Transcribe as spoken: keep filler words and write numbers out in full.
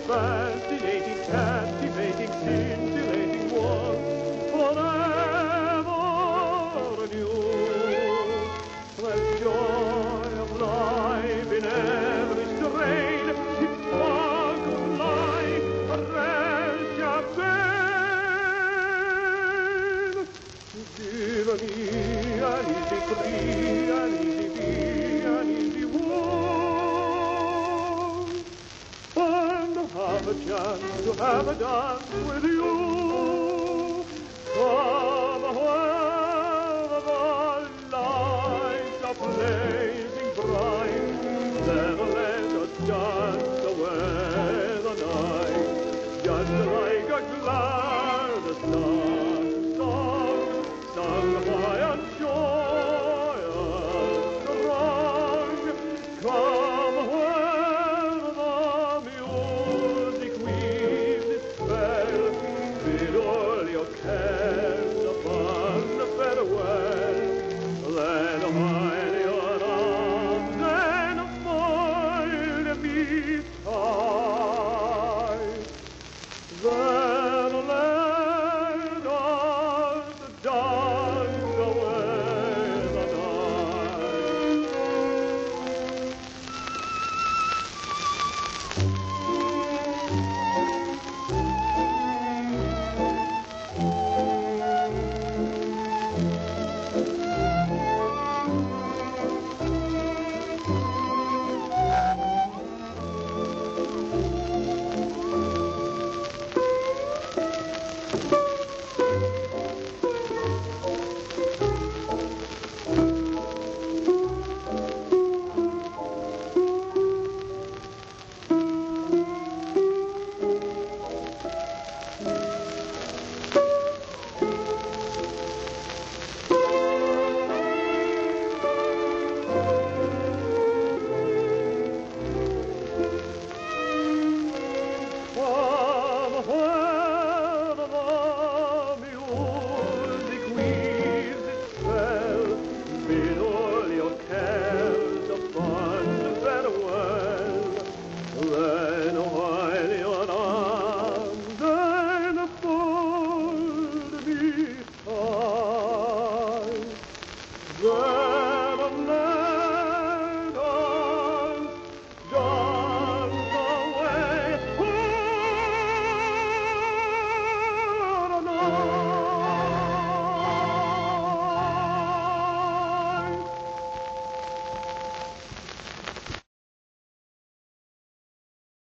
fascinating, captivating, scintillating war, forever anew. There's joy of life in every strain, it sparkles like a rare champagne. Give me an easy free, an easy be, an easy walk, and have a chance to have a dance with you. Somewhere the lights are blazing bright, never let us dance away the night, just like a glad song, song, sung by a joyous throng. Come